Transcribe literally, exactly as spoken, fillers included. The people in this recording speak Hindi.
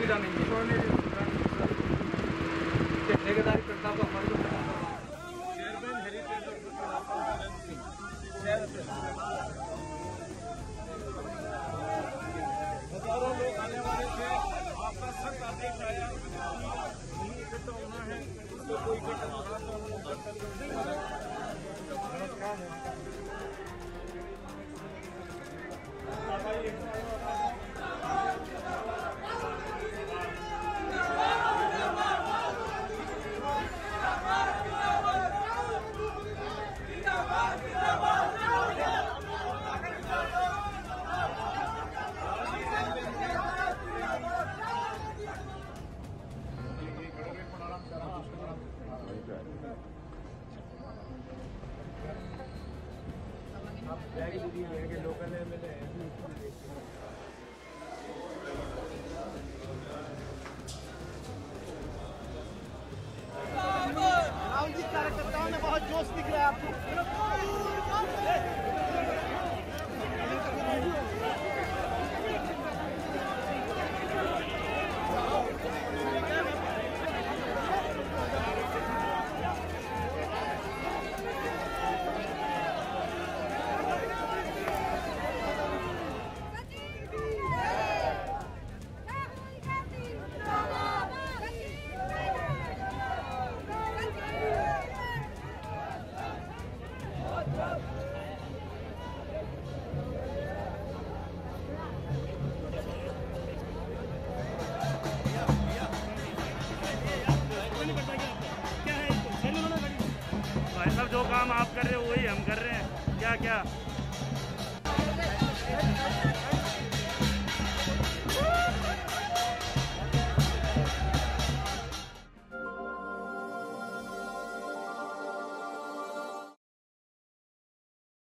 सुविधा नहीं है। ठेकेदारी करता तो हमारे को हजारों लोग आने वाले थे, आपका सख्त आदेश आया, नहीं इकट्ठा होना है, उसको कोई इकट्ठा हो रहा लोकल एमएलए राहुल जी कार्यकर्ताओं में बहुत जोश दिख रहा है आपको। भाई साहब जो काम आप कर रहे हो वही हम कर रहे हैं। क्या क्या